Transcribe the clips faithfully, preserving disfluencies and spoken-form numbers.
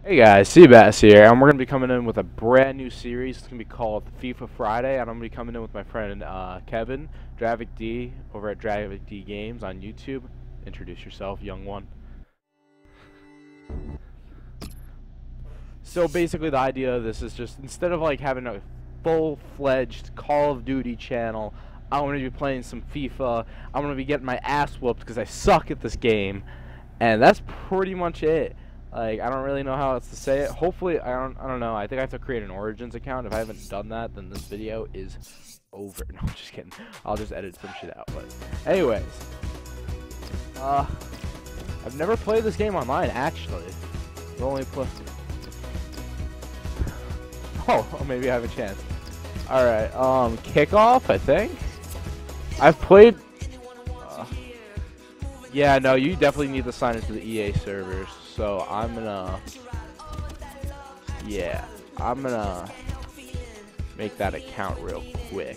Hey guys, Seabass here, and we're going to be coming in with a brand new series. It's going to be called FIFA Friday, and I'm going to be coming in with my friend uh, Kevin, Dravic D, over at Dravic D Games on YouTube. Introduce yourself, young one. So basically the idea of this is just, instead of like having a full-fledged Call of Duty channel, I'm going to be playing some FIFA. I'm going to be getting my ass whooped because I suck at this game, and that's pretty much it. Like, I don't really know how else to say it. Hopefully, I don't I don't know. I think I have to create an Origins account. If I haven't done that, then this video is over. No, I'm just kidding. I'll just edit some shit out. But anyways, uh, I've never played this game online, actually. I've only played... Oh, oh, maybe I have a chance. Alright, um, kickoff, I think? I've played... Uh, yeah, no, you definitely need to sign into the E A servers. So I'm gonna, yeah, I'm gonna make that account real quick.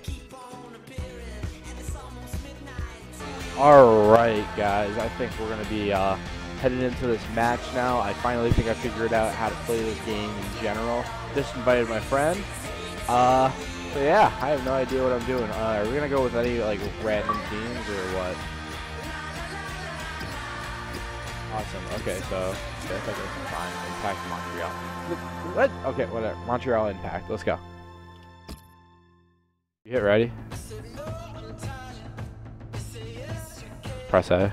Alright guys, I think we're gonna be uh, heading into this match now. I finally think I figured out how to play this game in general. Just invited my friend. Uh, so yeah, I have no idea what I'm doing. Uh, are we gonna go with any like random teams or what? Awesome. Okay, so that's like a fine. Impact Montreal. What? Okay, whatever. Montreal Impact. Let's go. You hit ready? Press A.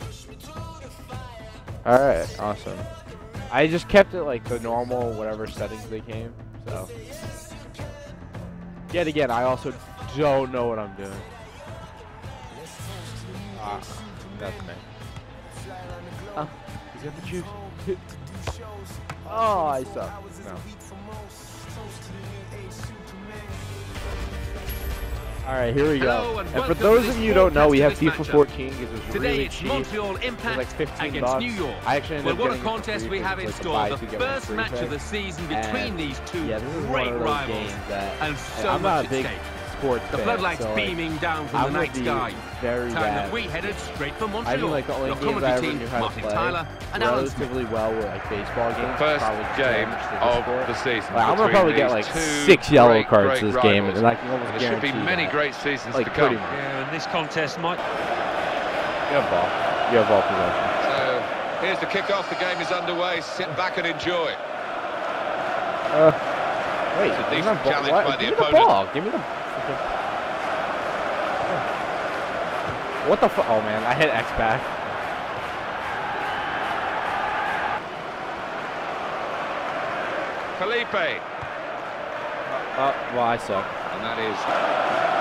Alright, awesome. I just kept it like the normal whatever settings they came, so. Yet again, I also don't know what I'm doing. Ah, that's me. Oh, he's got the juice. Oh, I suck. No. Alright, here we go. And, and for those of you who don't know, we have FIFA fourteen because it's Today really it's cheap. Montreal It's Impact like fifteen against bucks. New York. I actually ended well, up what a contest we have in like store. The first match pick. of the season between and these two yeah, this is great one of those rivals. Games that, And so I'm much not a at big stake. sports The fan, floodlights so, like, beaming down from I'm the night sky. Very Time bad. that we headed straight for Montreal. I think like the only Your games I commentary ever team, knew how to Martin play Tyler and Alan relatively well were like baseball games. First probably game of sport. the season. Like, I'm gonna probably get like six yellow great, cards great this game, rivals. and I can almost There should be guarantee many that. great seasons Like, to come. Yeah, and this contest might... You have ball. You have ball possession. So here's the kickoff. The game is underway. Sit back and enjoy. Uh, wait, It's a give me decent the challenge ball. by Give the me the opponent. ball. Give me the. What the fu- Oh man, I hit X back. Felipe. Uh, well, I suck. And that is...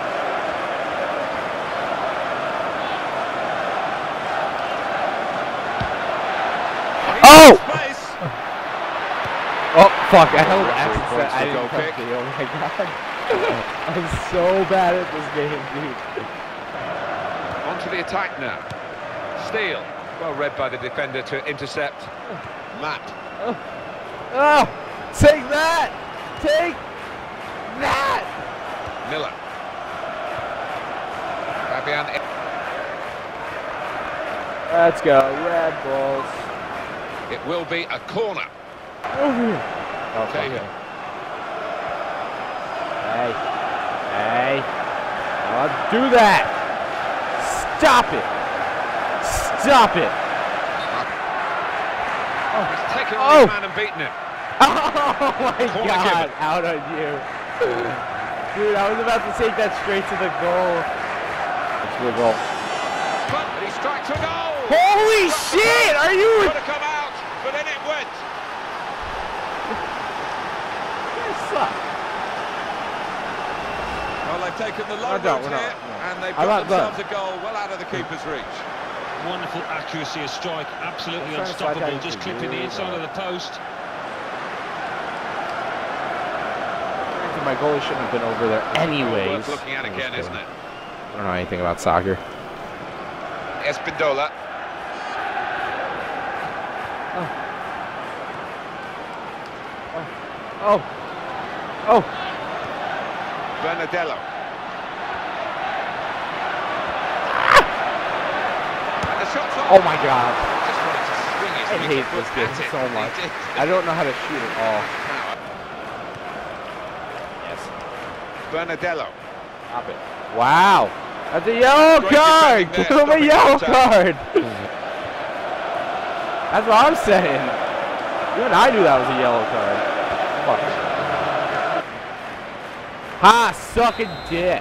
Oh! Space. Oh, fuck, I held X Referee instead. points I for didn't goal touch kick. it. Oh my god. I'm so bad at this game, dude. On to the attack now. Steele. Well read by the defender to intercept. Matt. Oh, oh, take that! Take that! Miller. Fabian. Let's go, Red Bulls. It will be a corner. Oh, Take okay. it. Hey, hey, I'll do that. Stop it. Stop it. He's taken on Oh. his man and beaten him. Oh my Corner god, given. out on you. Dude, I was about to take that straight to the goal. To the goal. But he strikes a goal. Holy shit, are you... Could have come out, but then it went. You guys suck. Well, they've taken the long We're not route done, we're here, not, no. and they've I'm got not done. themselves a goal well out of the keeper's reach. Wonderful accuracy of strike, absolutely I'm trying to slide unstoppable, down just to clipping the you, inside but- of the post. My goalie shouldn't have been over there anyways. Worth looking at again, isn't it? I don't know anything about soccer. Espindola. Oh. Oh. Bernadello. And the shot's on. Oh my god. Just wanted to swing his Yes, I we hate can this put game at it. so much. He did. I don't know how to shoot at all. Yes. Bernadello. Stop it. Wow. That's a yellow Great card! defending there, Give him a stopping yellow the attack. card! That's what I'm saying. Even I knew that was a yellow card. Fuck. Ha! Suck a dick.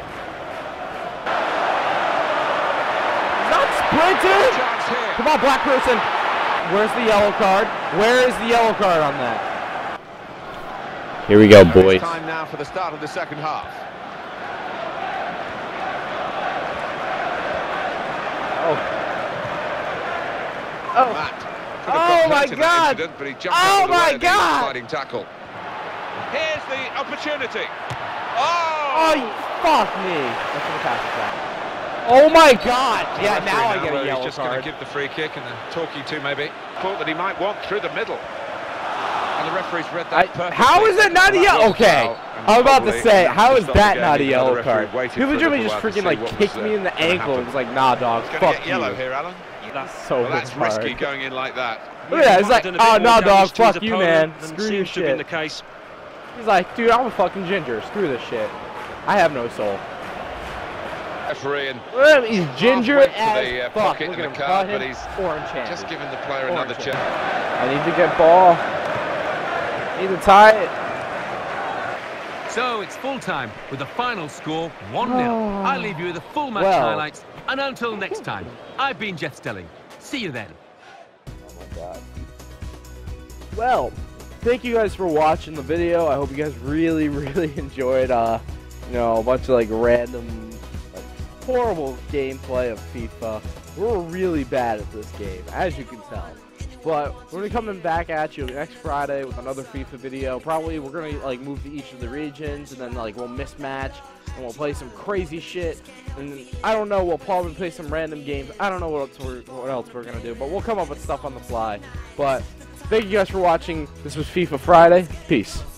He's not sprinting! Chance here. Come on, black person. Where's the yellow card? Where is the yellow card on that? Here we go, boys. It's time now for the start of the second half. Oh. Oh. Matt. Oh got my hurt in that God. incident, but he jumped Oh out of the my way of the God. sliding tackle. Here's the opportunity. Oh, Oh! you fuck me. That's gonna pass it back. Oh my God. Yeah, The now I referee get a where yellow He's just going card. to give the free kick and the talking to maybe. Thought that he might walk through the middle. And the referee's read that I, perfectly. how is it not a Well, that yellow? was Okay, foul, and I was about to probably say, enough how to is stop the that game, not a even though the yellow referee card? waited People for a generally little just while to freaking see like what kicked was, me in the uh, gonna ankle. happen. It was like, nah, dog, He's going to fuck get yellow you. here, Alan. That's so Well, that's hard. risky going in like that. Look at that. He's like, Might have done a oh bit no, more dog, damage to his fuck you, man. opponent than Screw your seems to have been shit. the case. He's like, dude, I'm a fucking ginger. Screw this shit. I have no soul. Referee and Look at him, he's ginger went for as the, uh, fuck. pocket Look and at the him, card, cut but him. he's Orange hand. just giving the player Orange another hand. chance. I need to get ball. Need to tie it. So it's full time with the final score one nil. Oh. I'll leave you with the full match Well. highlights. And until next time, I've been Jeff Stelling. See you then. Oh my God. Well, thank you guys for watching the video. I hope you guys really, really enjoyed, uh, you know, a bunch of like random, like, horrible gameplay of FIFA. We're really bad at this game, as you can tell. But we're gonna be coming back at you next Friday with another FIFA video. Probably we're gonna like move to each of the regions, and then like we'll mismatch, and we'll play some crazy shit. And I don't know, we'll probably play some random games. I don't know what else we're, what else we're gonna do, but we'll come up with stuff on the fly. But thank you guys for watching. This was FIFA Friday. Peace.